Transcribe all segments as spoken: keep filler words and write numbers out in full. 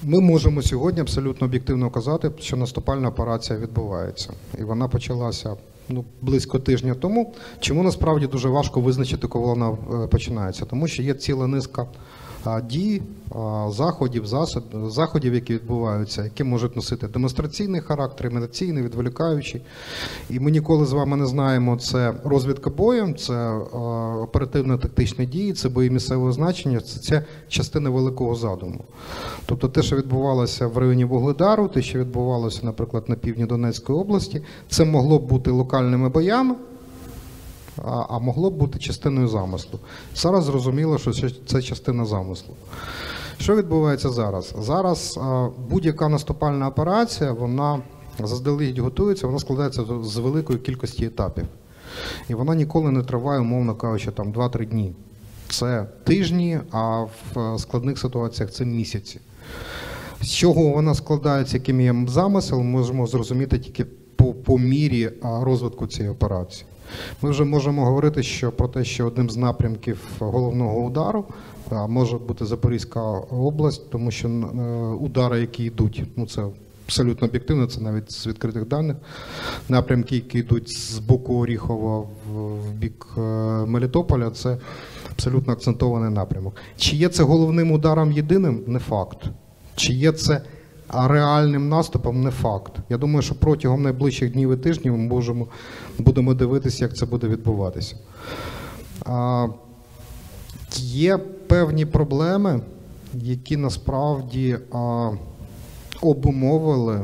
Ми можемо сьогодні абсолютно об'єктивно казати, що наступальна операція відбувається. І вона почалася ну, близько тижня тому. Чому насправді дуже важко визначити, коли вона починається? Тому що є ціла низка дій, заходів, засоб, заходів, які відбуваються, які можуть носити демонстраційний характер, імітаційний, відволікаючий. І ми ніколи з вами не знаємо, це розвідка боєм, це оперативно-тактичні дії, це бої місцевого значення, це, це частина великого задуму. Тобто те, що відбувалося в районі Вугледару, те, що відбувалося, наприклад, на півдні Донецької області, це могло б бути локальними боями, а могло б бути частиною замислу. Зараз зрозуміло, що це частина замислу. Що відбувається зараз? Зараз будь-яка наступальна операція, вона заздалегідь готується, вона складається з великої кількості етапів. І вона ніколи не триває, умовно кажучи, там два-три дні. Це тижні, а в складних ситуаціях це місяці. З чого вона складається, яким є замисел, ми можемо зрозуміти тільки по, по мірі розвитку цієї операції. Ми вже можемо говорити що, про те, що одним з напрямків головного удару може бути Запорізька область, тому що удари, які йдуть, ну це абсолютно об'єктивно, це навіть з відкритих даних, напрямки, які йдуть з боку Оріхова в бік Мелітополя, це абсолютно акцентований напрямок. Чи є це головним ударом єдиним? Не факт. Чи є це а реальним наступом не факт. Я думаю, що протягом найближчих днів і тижнів ми можемо, будемо дивитися, як це буде відбуватися. А, є певні проблеми, які насправді а, обумовили,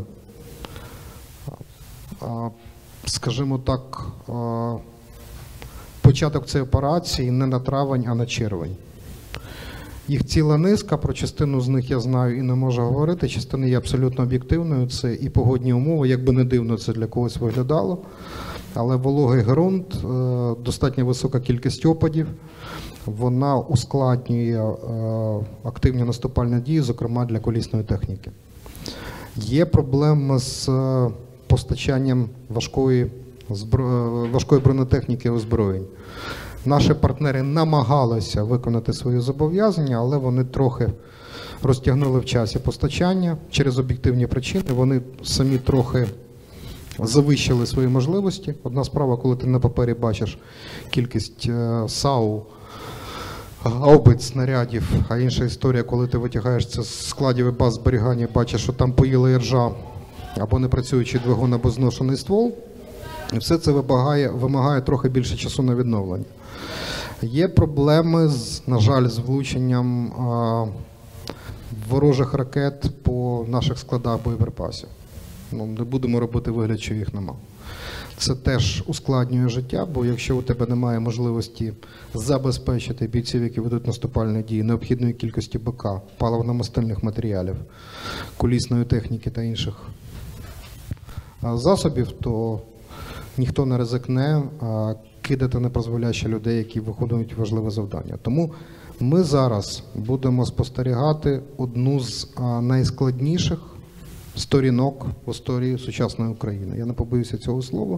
а, скажімо так, а, початок цієї операції не на травень, а на червень. Їх ціла низка, про частину з них я знаю і не можу говорити, частина є абсолютно об'єктивною, це і погодні умови, як би не дивно це для когось виглядало, але вологий ґрунт, достатньо висока кількість опадів, вона ускладнює активні наступальні дії, зокрема для колісної техніки. Є проблеми з постачанням важкої, важкої бронетехніки і озброєнь. Наші партнери намагалися виконати свої зобов'язання, але вони трохи розтягнули в часі постачання через об'єктивні причини. Вони самі трохи завищили свої можливості. Одна справа, коли ти на папері бачиш кількість САУ, гаубиць, снарядів, а інша історія, коли ти витягаєш це з складів і баз зберігання, бачиш, що там поїла іржа або непрацюючий двигун, або зношений ствол. І все це вимагає, вимагає трохи більше часу на відновлення. Є проблеми, з, на жаль, з влученням а, ворожих ракет по наших складах боєприпасів. Ну, не будемо робити вигляд, що їх нема. Це теж ускладнює життя, бо якщо у тебе немає можливості забезпечити бійців, які ведуть наступальні дії, необхідної кількості БК, паливно-мастильних матеріалів, колісної техніки та інших засобів, то ніхто не ризикне а, кидати непризволяще людей, які виконують важливе завдання. Тому ми зараз будемо спостерігати одну з а, найскладніших сторінок в історії сучасної України. Я не побоюся цього слова.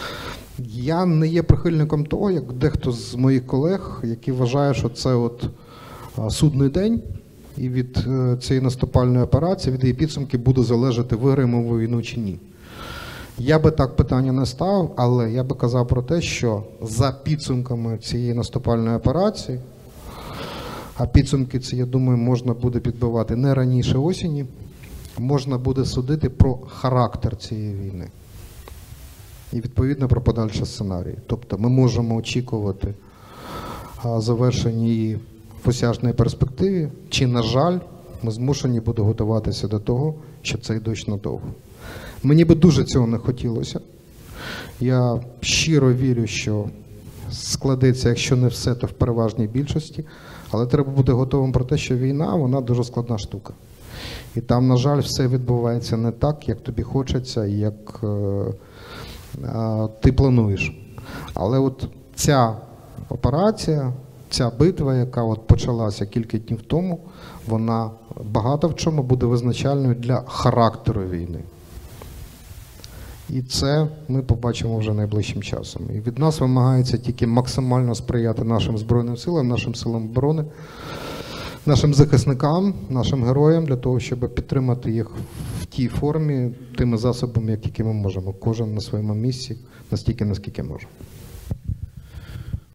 Я не є прихильником того, як дехто з моїх колег, які вважають, що це от а, судний день, і від а, цієї наступальної операції, від її підсумки буде залежати, виграємо ми війну чи ні. Я би так питання не ставив, але я би казав про те, що за підсумками цієї наступальної операції, а підсумки ці, я думаю, можна буде підбивати не раніше осені, можна буде судити про характер цієї війни і, відповідно, про подальші сценарії. Тобто ми можемо очікувати завершення її в осяжній перспективі, чи, на жаль, ми змушені будемо готуватися до того, що це дощ надовго. Мені би дуже цього не хотілося. Я щиро вірю, що складеться, якщо не все, то в переважній більшості. Але треба бути готовим про те, що війна, вона дуже складна штука. І там, на жаль, все відбувається не так, як тобі хочеться, як е, е, ти плануєш. Але от ця операція, ця битва, яка от почалася кілька днів тому, вона багато в чому буде визначальною для характеру війни. І це ми побачимо вже найближчим часом. І від нас вимагається тільки максимально сприяти нашим Збройним силам, нашим силам оборони, нашим захисникам, нашим героям, для того, щоб підтримати їх в тій формі, тими засобами, які ми можемо. Кожен на своєму місці, настільки, наскільки може.